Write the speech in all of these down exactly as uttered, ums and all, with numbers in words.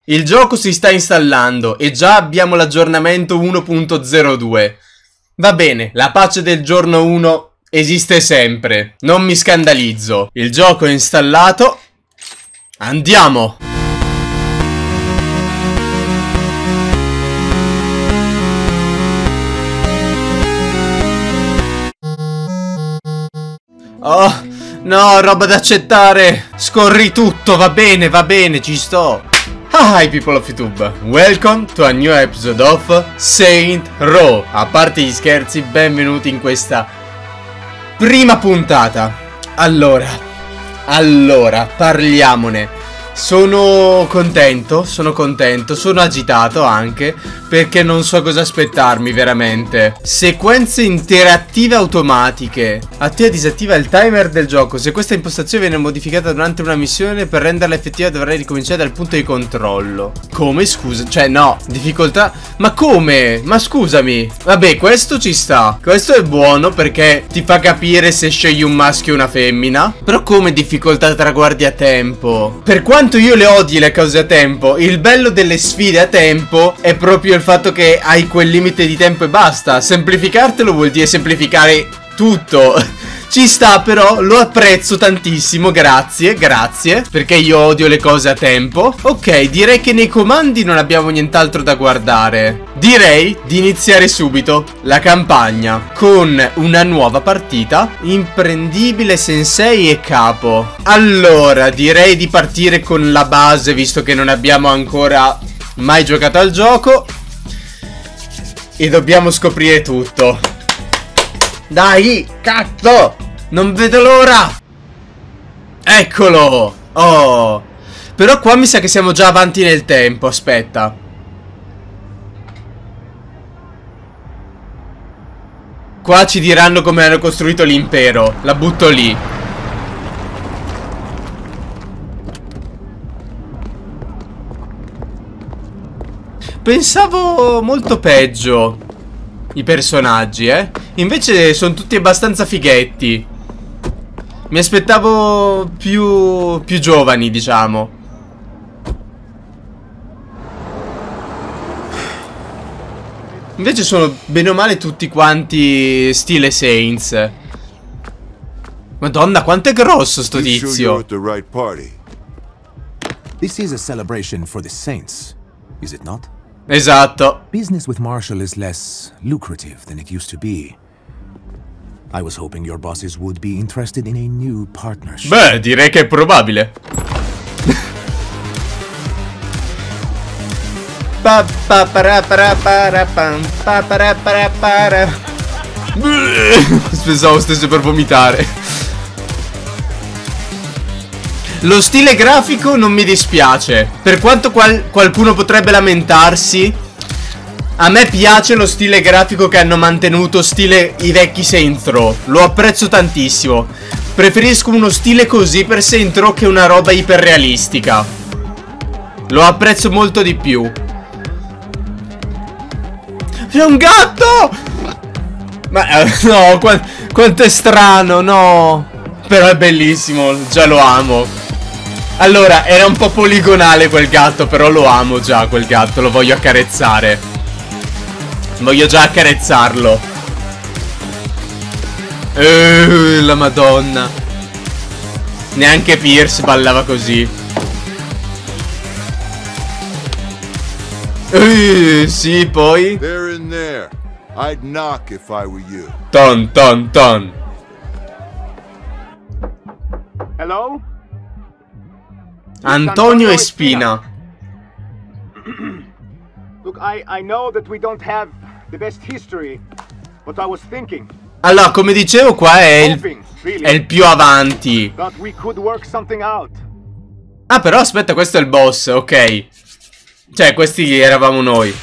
Il gioco si sta installando e già abbiamo l'aggiornamento uno punto zero due. Va bene, la pace del giorno uno esiste sempre. Non mi scandalizzo. Il gioco è installato. Andiamo! Oh, no, roba da accettare. Scorri tutto, va bene, va bene, ci sto. Hi people of YouTube, welcome to a new episode of Saints Row. A parte gli scherzi, benvenuti in questa prima puntata. Allora, allora, parliamone. Sono contento, sono contento, sono agitato anche perché non so cosa aspettarmi veramente. Sequenze interattive automatiche. Attiva e disattiva il timer del gioco. Se questa impostazione viene modificata durante una missione, per renderla effettiva dovrai ricominciare dal punto di controllo. Come, scusa? Cioè no, difficoltà. Ma come? Ma scusami. Vabbè, questo ci sta. Questo è buono perché ti fa capire se scegli un maschio o una femmina. Però come difficoltà traguardi a tempo? Per quanto io le odi le cose a tempo, il bello delle sfide a tempo è proprio il fatto che hai quel limite di tempo e basta. Semplificartelo vuol dire semplificare tutto. Ci sta, però lo apprezzo tantissimo, grazie, grazie, perché io odio le cose a tempo. Ok, direi che nei comandi non abbiamo nient'altro da guardare. Direi di iniziare subito la campagna con una nuova partita. Imprendibile sensei e capo. Allora, direi di partire con la base, visto che non abbiamo ancora mai giocato al gioco e dobbiamo scoprire tutto. Dai, cazzo! Non vedo l'ora! Eccolo! Oh! Però qua mi sa che siamo già avanti nel tempo, aspetta. Qua ci diranno come hanno costruito l'impero. La butto lì. Pensavo molto peggio i personaggi, eh. Invece sono tutti abbastanza fighetti. Mi aspettavo più più giovani, diciamo. Invece sono bene o male tutti quanti stile Saints. Madonna, quanto è grosso sto tizio. This is a celebration for the Saints, is it not? Esatto. Business with Marshall is less lucrative than it used to be. I was hoping your bosses would be interested in a new partnership. Beh, direi che è probabile. Pa pa para para para pam pa para para para. Pensavo stesse per vomitare. Lo stile grafico non mi dispiace. Per quanto qual qualcuno potrebbe lamentarsi, a me piace lo stile grafico che hanno mantenuto, stile i vecchi Saints Row. Lo apprezzo tantissimo. Preferisco uno stile così per Saints Row che una roba iperrealistica. Lo apprezzo molto di più. È un gatto! Ma eh, no, qu quanto è strano, no. Però è bellissimo, già lo amo. Allora, era un po' poligonale quel gatto, però lo amo già quel gatto, lo voglio accarezzare. Voglio già accarezzarlo. Uh, la madonna. Neanche Pierce ballava così. Uh, sì, poi Ton ton ton. Hello? Antonio Espina. Look, I, I know that we don't have the best history, but I was thinking. Allora, come dicevo, qua è il, è il più avanti. But we could work something out. Ah, però aspetta, questo è il boss, ok. Cioè, questi eravamo noi.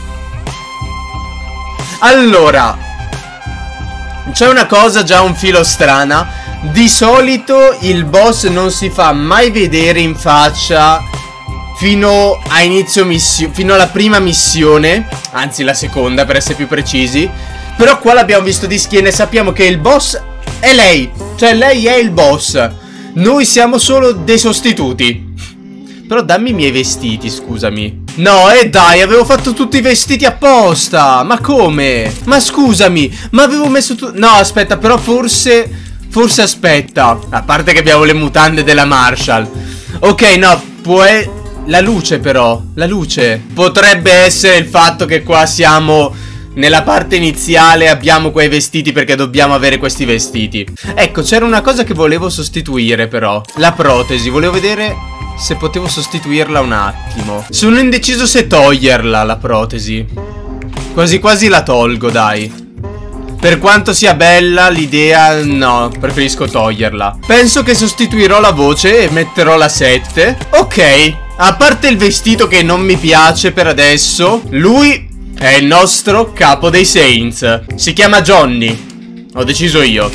Allora, c'è una cosa già un filo strana. Di solito il boss non si fa mai vedere in faccia fino a inizio missione, fino alla prima missione, anzi la seconda per essere più precisi. Però qua l'abbiamo visto di schiena e sappiamo che il boss è lei. Cioè lei è il boss. Noi siamo solo dei sostituti. Però dammi i miei vestiti, scusami. No, e eh dai, avevo fatto tutti i vestiti apposta. Ma come? Ma scusami, ma avevo messo tu... No, aspetta, però forse... Forse aspetta. A parte che abbiamo le mutande della Marshall. Ok, no, può... E... La luce però, la luce. Potrebbe essere il fatto che qua siamo... Nella parte iniziale abbiamo quei vestiti perché dobbiamo avere questi vestiti. Ecco, c'era una cosa che volevo sostituire però. La protesi, volevo vedere se potevo sostituirla un attimo. Sono indeciso se toglierla, la protesi. Quasi quasi la tolgo, dai. Per quanto sia bella l'idea, no, preferisco toglierla. Penso che sostituirò la voce e metterò la sette. Ok, a parte il vestito che non mi piace per adesso, lui... è il nostro capo dei Saints. Si chiama Johnny. Ho deciso io.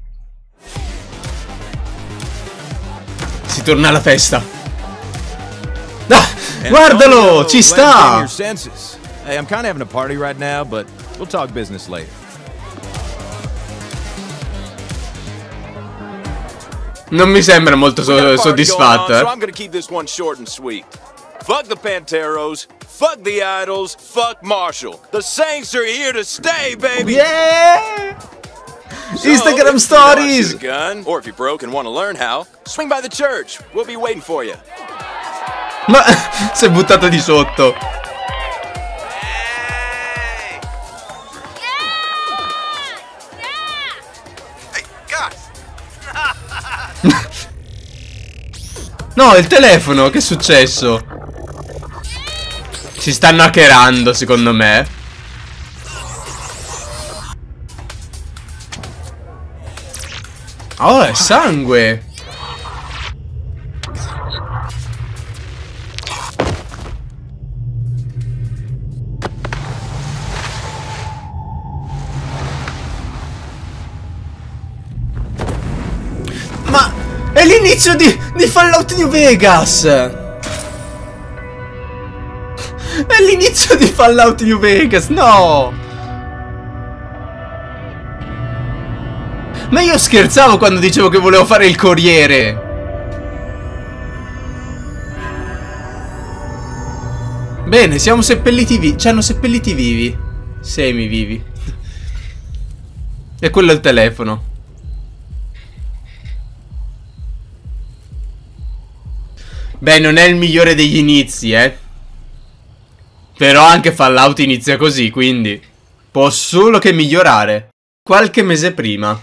Si torna alla festa. Ah, guardalo, ci sta. Hey, I'm kind of having a party right now, but we'll talk business later. Non mi sembra molto so soddisfatto, eh. So I'm gonna keep this one short and sweet. Fuck the Panteros, fuck the Idols, fuck Marshall. The Saints are here to stay, baby! Yeah! So, Instagram if stories! You know how to shoot a gun, or if you're broke and want to learn how, swing by the church. We'll be waiting for you. Ma si è buttato di sotto. Hey! Hey, God! No, il telefono, che è successo? Si stanno hackerando, secondo me. Oh, è sangue. Ma è l'inizio di, di Fallout New Vegas. È l'inizio di Fallout New Vegas, no! Ma io scherzavo quando dicevo che volevo fare il corriere. Bene, siamo seppelliti vivi. Ci hanno seppelliti vivi. Semi vivi. E quello è il telefono. Beh, non è il migliore degli inizi, eh. Però anche Fallout inizia così, quindi può solo che migliorare. Qualche mese prima.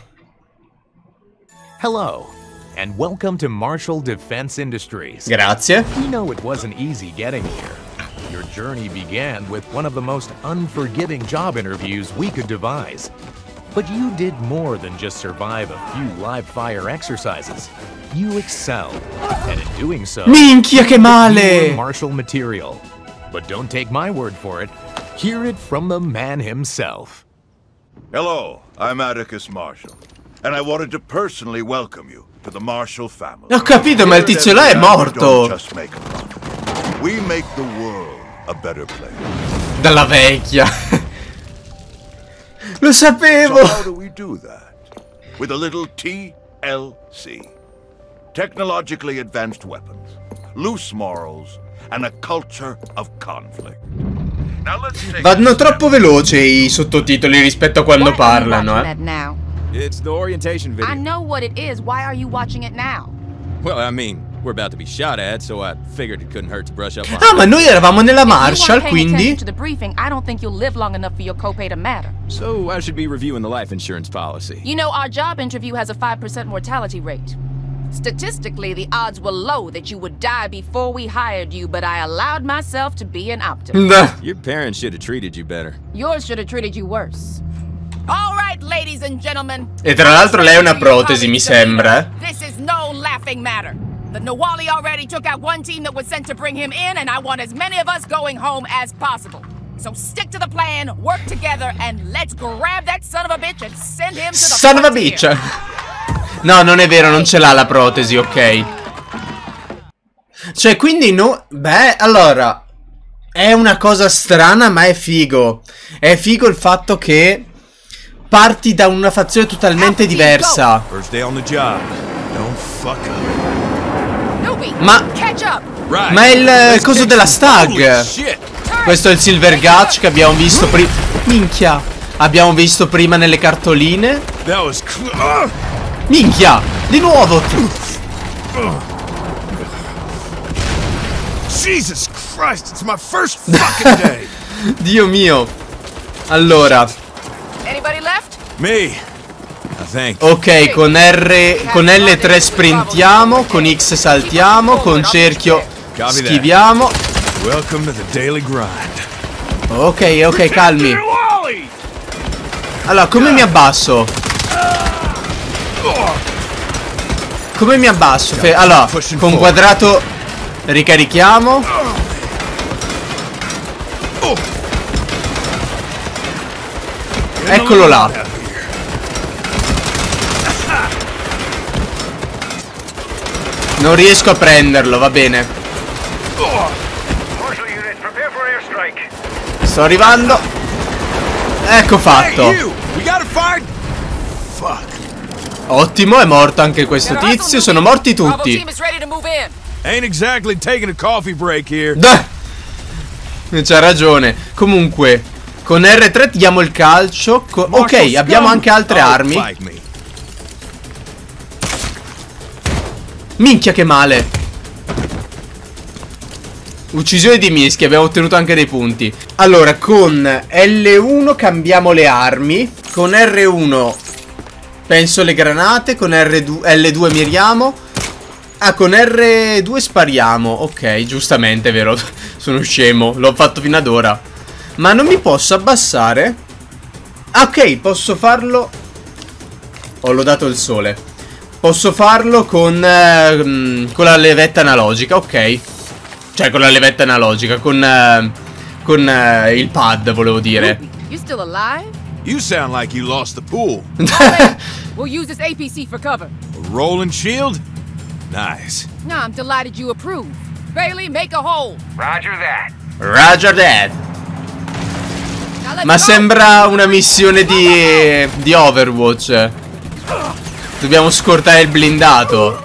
Hello, and welcome to Marshall Defense Industries. Grazie. We know it wasn't easy getting here. Your journey began with one of the most unforgiving job interviews we could devise. But you did more than just survive a few live fire exercises. You excelled, and in doing so, Minchia che male! you were Marshall material. But don't take my word for it. Hear it from the man himself. Hello, I'm Atticus Marshall, and I wanted to personally welcome you to the Marshall family. Ho capito, ma il tizio là è morto. Just make a profit. We make the world a better place. Dalla vecchia. Lo sapevo. So how do we do that? With a little T L C. Technologically advanced weapons, loose morals, and a culture of conflict. Now let's take Vanno troppo veloce i sottotitoli rispetto a quando parlano, eh. It's the orientation video. I know what it is. Why are you watching it now? Well, I mean, we're about to be shot at, so I figured it couldn't hurt to brush up on. Ah, ma noi eravamo nella If you Marshall, weren't paying quindi attention to the briefing, I don't think you'll live long enough for your copay to matter. So I should be reviewing the life insurance policy. You know, our job interview has a five percent mortality rate. Statistically, the odds were low that you would die before we hired you, but I allowed myself to be an optimist. Your parents should have treated you better. Yours should have treated you worse. All right, ladies and gentlemen. E tra l'altro lei è una protesi, mi sembra. This is no laughing matter. The Nawali already took out one team that was sent to bring him in, and I want as many of us going home as possible. So stick to the plan, work together, and let's grab that son of a bitch and send him to the Son of a frontier. bitch. No, non è vero, non ce l'ha la protesi, ok. Cioè, quindi no... Beh, allora... È una cosa strana, ma è figo. È figo il fatto che... Parti da una fazione totalmente diversa. First day on the job. Don't fuck up. Newbie, Ma... catch up. Ma è il, il coso della stag. Questo è il Silver Gutch che abbiamo visto prima. Minchia. Abbiamo visto prima nelle cartoline. Minchia. Di nuovo. Jesus Christ, it's my first fucking day. Dio mio. Allora. Anybody left? Me. Ok, con R, con L tre sprintiamo, con X saltiamo, con cerchio schiviamo. Ok, ok, calmi. Allora, come mi abbasso? Come mi abbasso? Fe allora, con quadrato ricarichiamo. Eccolo là. Non riesco a prenderlo, va bene. Sto arrivando. Ecco fatto. Ottimo, è morto anche questo tizio. Sono morti tutti. C'ha ragione. Comunque, con R tre diamo il calcio. Ok, abbiamo anche altre armi. Minchia che male. Uccisione di mischia. Abbiamo ottenuto anche dei punti. Allora con L uno cambiamo le armi. Con R uno penso le granate. Con R due, L due miriamo. Ah, con R due spariamo. Ok, giustamente, vero. Sono scemo. L'ho fatto fino ad ora. Ma non mi posso abbassare. Ah, ok, posso farlo. Oh, l'ho dato il sole. Posso farlo con, eh, con la levetta analogica, ok. Cioè con la levetta analogica, con, eh, con eh, il pad, volevo dire. You still alive? You sound like you lost the pool. We'll use this A P C for cover. A rolling shield? Nice. No, I'm delighted you approve. Bailey, make a hole. Roger that. Roger that. Ma sembra una missione di, di Overwatch. Dobbiamo scortare il blindato.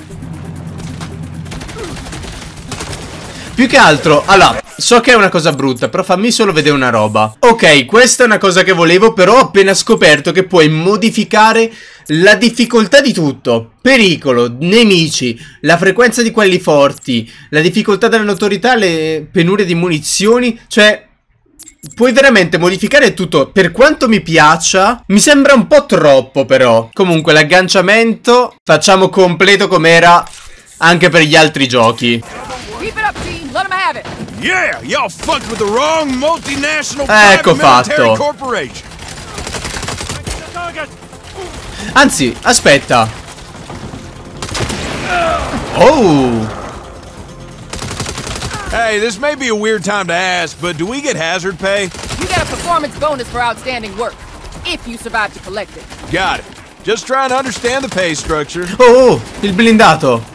Più che altro, allora, so che è una cosa brutta, però fammi solo vedere una roba. Ok, questa è una cosa che volevo, però ho appena scoperto che puoi modificare la difficoltà di tutto. Pericolo, nemici, la frequenza di quelli forti, la difficoltà della notorietà, le penurie di munizioni. Cioè, puoi veramente modificare tutto. Per quanto mi piaccia, mi sembra un po' troppo però. Comunque l'agganciamento facciamo completo com'era anche per gli altri giochi. Ecco fatto. Anzi, aspetta. Oh. Hey, this may be a weird time to ask, but do we get hazard pay? You get a performance bonus for outstanding work, if you survive to collect it. Got it. Just trying to understand the pay structure. Oh, oh, il blindato.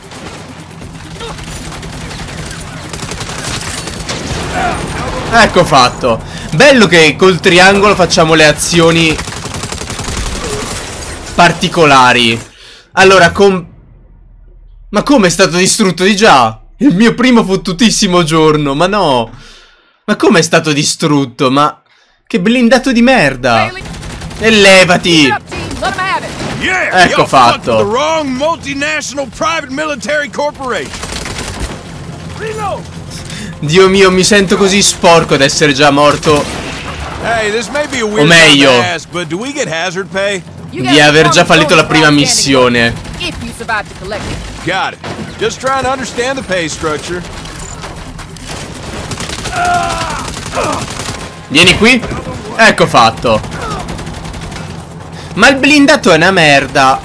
Ecco fatto. Bello che col triangolo facciamo le azioni particolari. Allora, con... Ma come è stato distrutto di già? Il mio primo fottutissimo giorno, ma no. Ma come è stato distrutto? Ma che blindato di merda. E levati. Ecco fatto. Dio mio, mi sento così sporco ad essere già morto. O meglio, di aver già fallito la prima missione. Got it. Just trying to understand the pay structure. Vieni qui. Ecco fatto. Ma il blindato è una merda.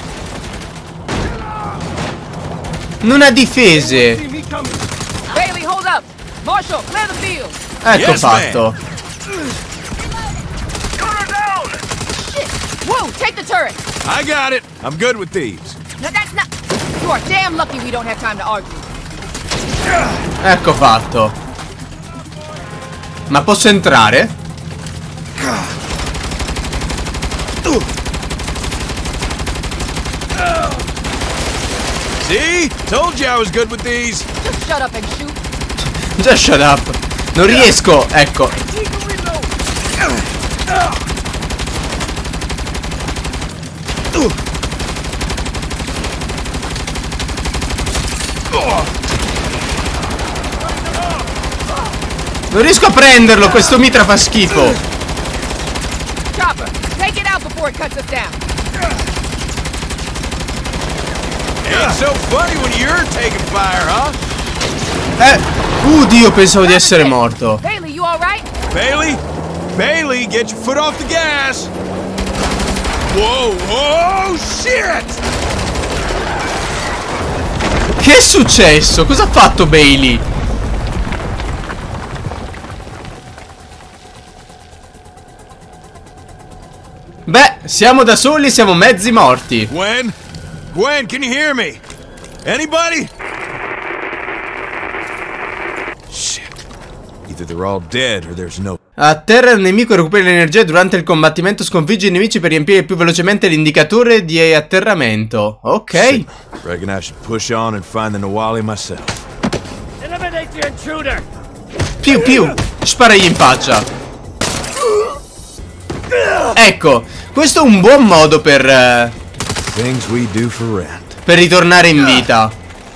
Non ha difese. Bailey, hold up. Marshall, clear the field. Ecco fatto. Shit. Woo, take the turret. I got it. I'm good with these. No, that's not. You are damn lucky we don't have time to argue. Ecco fatto. Ma posso entrare? See? Told you I was good with these. Just shut up and shoot. Già shut up. Non riesco, ecco. Non riesco a prenderlo, questo mitra fa schifo. Chopper, take it out before it cuts us down. Ain't so funny when you're taking fire, huh? Eh, uh, Dio, pensavo di essere morto. Bailey, you all right? Bailey? Bailey, get your foot off the gas! Whoa, whoa, shit! Che è successo? Cosa ha fatto Bailey? Beh, siamo da soli, siamo mezzi morti. Gwen? Gwen, can you hear me? Anybody? Shit. Either they're all dead or there's no... Atterra il nemico e recupera l'energia durante il combattimento. Sconfigge i nemici per riempire più velocemente l'indicatore di atterramento. Ok. Shit. Reckon I should push on and find the Nawali myself. Eliminate the intruder. Più più. Sparagli in faccia. Ecco, questo è un buon modo per uh, Things we do for rent. per ritornare in vita.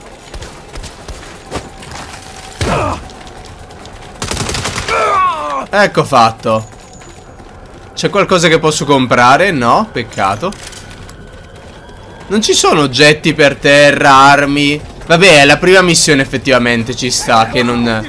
Ecco fatto. C'è qualcosa che posso comprare? No, peccato. Non ci sono oggetti per terra, armi. Vabbè, è la prima missione, effettivamente ci sta che non...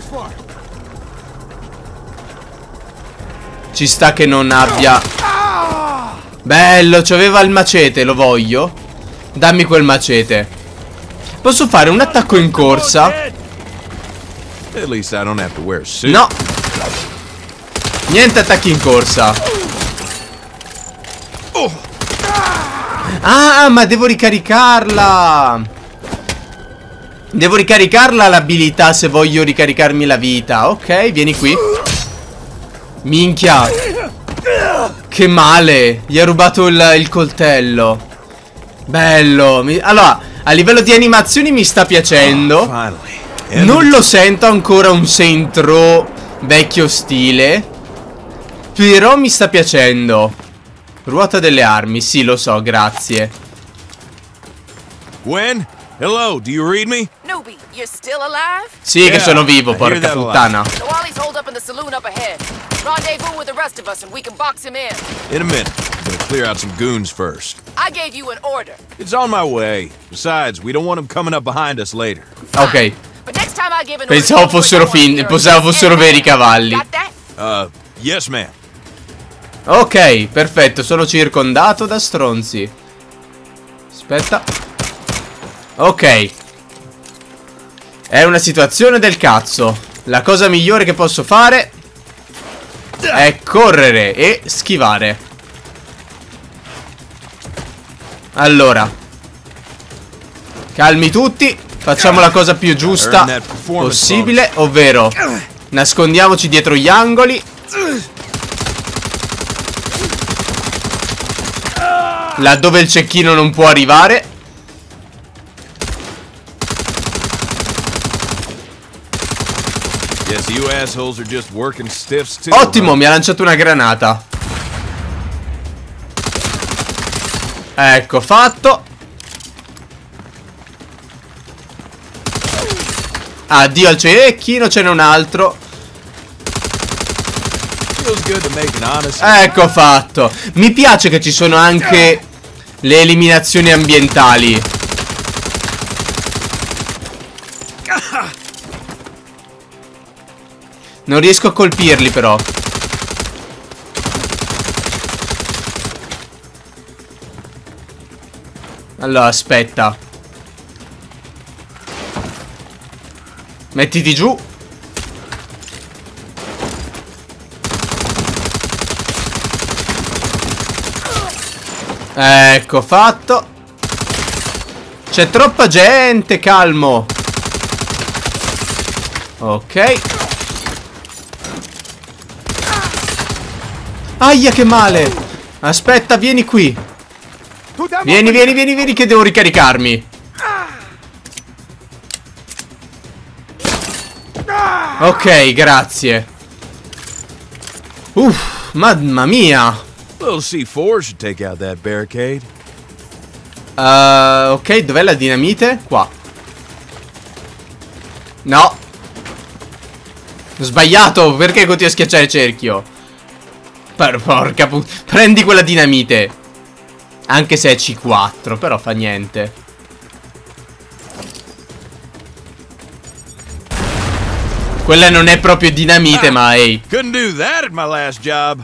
Ci sta che non abbia... Bello, c'aveva il macete, lo voglio. Dammi quel macete. Posso fare un attacco in corsa? At least I don't have to wear a suit. No. Niente attacchi in corsa. Ah, ma devo ricaricarla. Devo ricaricarla l'abilità se voglio ricaricarmi la vita. Ok, vieni qui. Minchia. Che male. Gli ha rubato il, il coltello. Bello. Mi... Allora, a livello di animazioni mi sta piacendo. Non lo sento ancora un Saint Row vecchio stile. Però mi sta piacendo. Ruota delle armi, sì, lo so, grazie. Gwen? Hello, do you read me? Newbie, you're still alive? Sì, Yeah, che sono vivo, I porca hear that a lot. puttana. Nawali's holed up in the saloon up ahead. Rendezvous with the rest of us and we can box him in. In a minute. I'm gonna clear out some goons first. I gave you an order. It's on my way. Besides, we don't want them coming up behind us later. Ok. But next time I give an Pensavo order, fossero fin- pensavo fossero veri cavalli. Got that? Uh, yes, ma'am. Ok, perfetto, sono circondato da stronzi. Aspetta. Ok. È una situazione del cazzo. La cosa migliore che posso fare è correre e schivare. Allora, calmi tutti. Facciamo la cosa più giusta possibile, ovvero nascondiamoci dietro gli angoli. Laddove il cecchino non può arrivare. Yes, you assholes are just working stiffs too. Ottimo, mi ha lanciato una granata. Ecco fatto. Addio al cecchino, ce n'è un altro. Feels good to make an honest. Ecco fatto. Mi piace che ci sono anche le eliminazioni ambientali. Non riesco a colpirli però. Allora aspetta. Mettiti giù. Ecco fatto. C'è troppa gente, calmo. Ok. Aia, che male. Aspetta, vieni qui. Vieni, vieni, vieni, vieni che devo ricaricarmi. Ok, grazie. Uff, mamma mia. Little C four should take out that barricade. Uh, ok, dov'è la dinamite? Qua. No. Ho sbagliato. Perché continui a schiacciare cerchio? Per porca puttana. Prendi quella dinamite. Anche se è C quattro, però fa niente. Quella non è proprio dinamite, ah, ma ehi. Couldn't do that at my last job.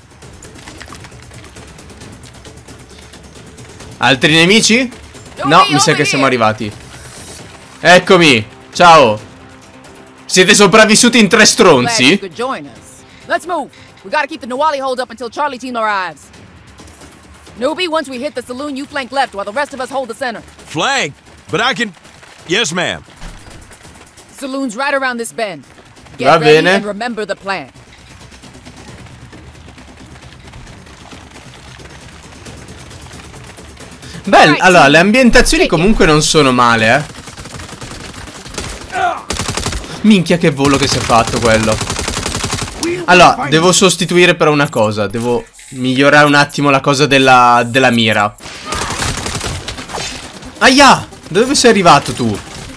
Altri nemici? No, mi sa che siamo arrivati. Eccomi. Ciao. Siete sopravvissuti in tre stronzi? Let's move. We gotta keep the Nawali hold up until Charlie team arrives. Newbie, once we hit the saloon, you flank left while the rest of us hold the center. Flank? But I can... Yes, ma'am. Saloon's right around this bend. Get Va ready bene. And remember the plan. Beh, allora, le ambientazioni comunque non sono male, eh. Minchia, che volo che si è fatto quello. Allora, devo sostituire però una cosa. Devo migliorare un attimo la cosa della, della mira. Aia! Dove sei arrivato tu?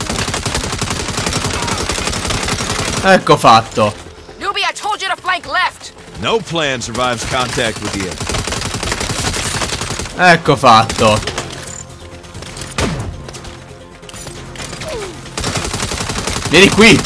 Ecco fatto. Newbie, I told you to flank left. No plan survives contact with the enemy. Ecco fatto. Vieni qui.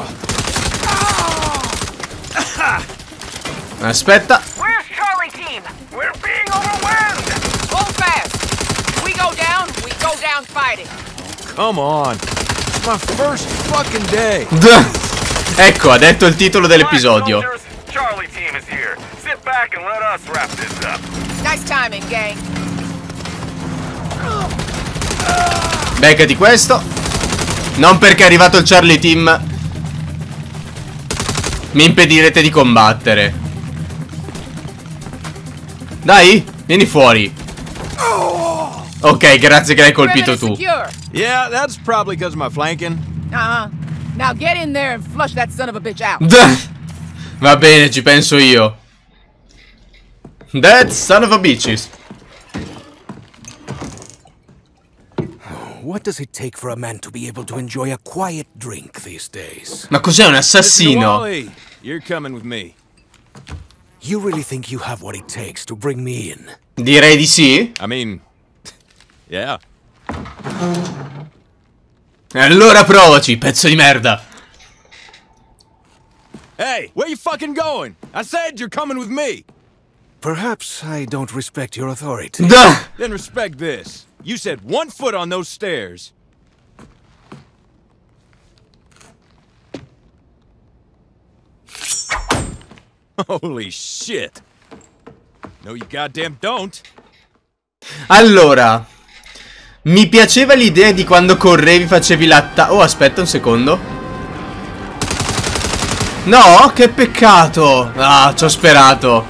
Aspetta. Where's Charlie team? We're being overwhelmed. Hold fast. We go down, we go down fighting. Come on. It's my first fucking day. Ecco, ha detto il titolo dell'episodio. Charlie team is here. Sit back and let us wrap this up. Nice timing, gang. Beccati questo. Non perché è arrivato il Charlie Team mi impedirete di combattere. Dai, vieni fuori. Ok, grazie che l'hai colpito tu. Yeah, that's probably because of my flanking. Uh-huh. Now get in there and flush that son of a bitch out. Va bene, ci penso io. That son of a bitches. What does it take for a man to be able to enjoy a quiet drink these days? Ma cos'è, un assassino? You're coming with me. You really think you have what it takes to bring me in? Direi di sì. I mean, yeah. Allora provaci, pezzo di merda. Hey, where you fucking going? I said you're coming with me. Perhaps I don't respect your authority. Duh. Then respect this. You said one foot on those stairs. Holy shit. No, you goddamn don't. Allora, mi piaceva l'idea di quando correvi facevi l'atta... Oh, aspetta un secondo. No, che peccato. Ah, ci ho sperato.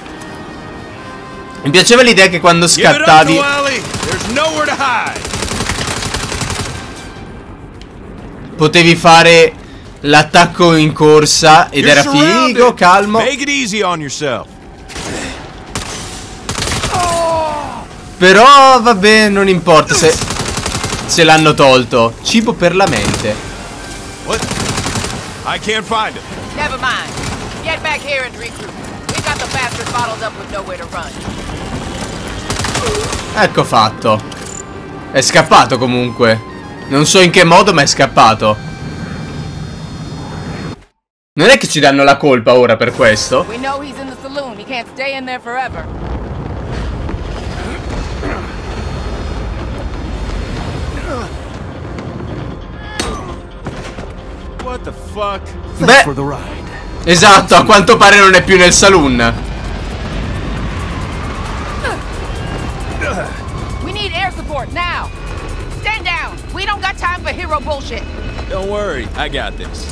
Mi piaceva l'idea che quando scattavi... potevi fare l'attacco in corsa ed era figo, calmo. Però vabbè, non importa se se l'hanno tolto. Cibo per la mente. What? I can't find it. Never mind. Get back here and regroup. We got the bastard bottled up with nowhere to run. Ecco fatto. È scappato comunque. Non so in che modo, ma è scappato. Non è che ci danno la colpa ora per questo. We know he's in the saloon. He can't stay in there forever. What the fuck? Beh, esatto, a quanto pare non è più nel saloon. We need air support now. Stand down. We don't got time for hero bullshit. Don't worry, I got this.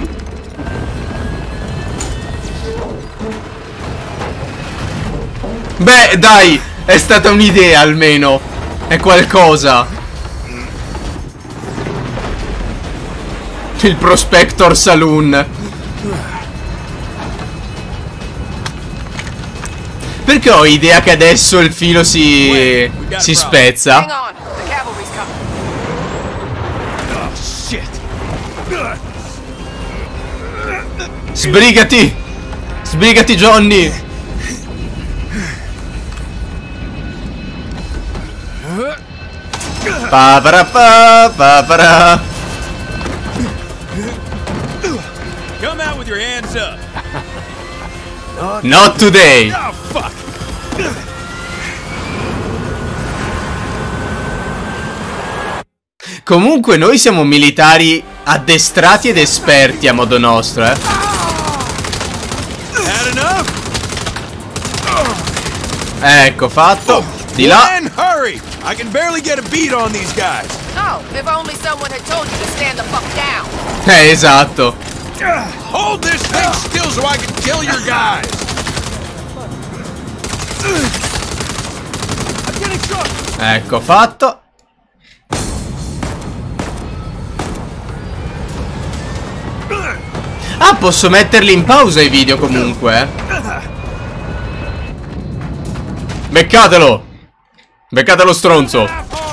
Beh, dai, è stata un'idea almeno. È qualcosa. Il Prospector Saloon. Perché ho idea che adesso il filo si, si spezza? Hang on, the cavalry's coming. Oh, shit. Sbrigati! Sbrigati, Johnny! Pa para pa pa para. Come out with your hands up. Not today. Oh, fuck. Comunque noi siamo militari addestrati ed esperti a modo nostro, eh. Had enough? Ecco, fatto. Di là. Glenn, hurry! I can barely get a beat on these guys. Oh, if only someone had told you to stand the fuck down. Eh, esatto. Hold this thing still so I can kill your guys. I'm getting shot. Ecco, fatto. Ah, posso metterli in pausa i video comunque, eh. Beccatelo. Beccatelo, stronzo.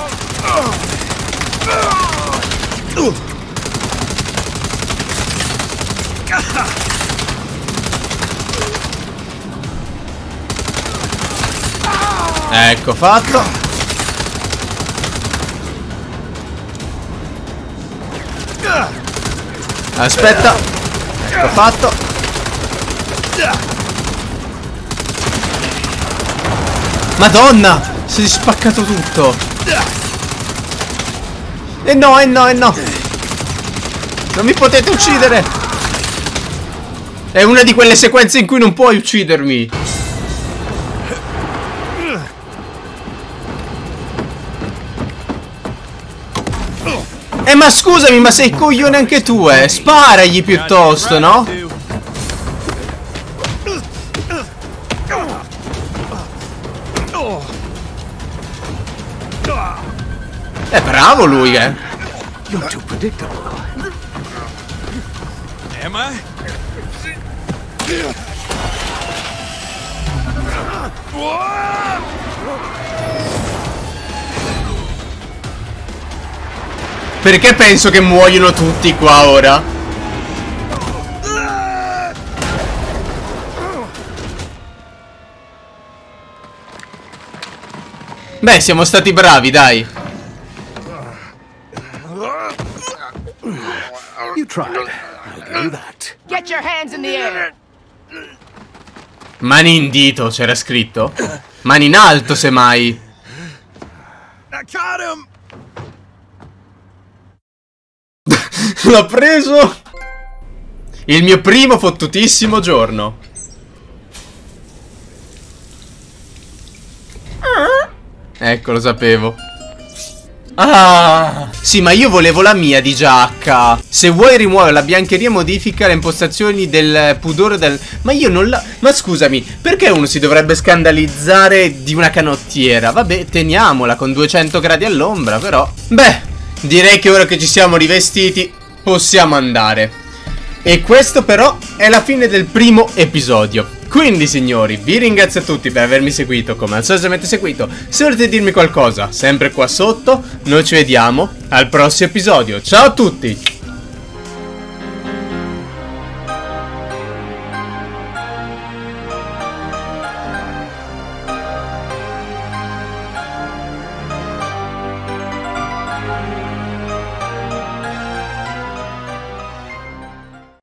Ecco, fatto. Aspetta. Ecco, fatto. Madonna, si è spaccato tutto. E no, e no, e no. Non mi potete uccidere. È una di quelle sequenze in cui non puoi uccidermi. Eh, ma scusami, ma sei coglione anche tu, eh. Sparagli piuttosto, no? È bravo lui, eh. You're too predictable. Am I? Perché penso che muoiono tutti qua ora? Beh, siamo stati bravi, dai. You tried. I'll do that. Get your hands in the air. Mani in dito, c'era scritto. Mani in alto, semmai. I caught him. L'ho preso. Il mio primo fottutissimo giorno. Ecco, lo sapevo. Ah, sì, ma io volevo la mia di giacca. Se vuoi rimuovere la biancheria, modifica le impostazioni del pudore del... Ma io non la... Ma scusami, perché uno si dovrebbe scandalizzare di una canottiera? Vabbè, teniamola con duecento gradi all'ombra, però. Beh, direi che ora che ci siamo rivestiti possiamo andare. E questo però è la fine del primo episodio. Quindi signori, vi ringrazio a tutti per avermi seguito, come al solito avete seguito. Se volete dirmi qualcosa, sempre qua sotto. Noi ci vediamo al prossimo episodio. Ciao a tutti!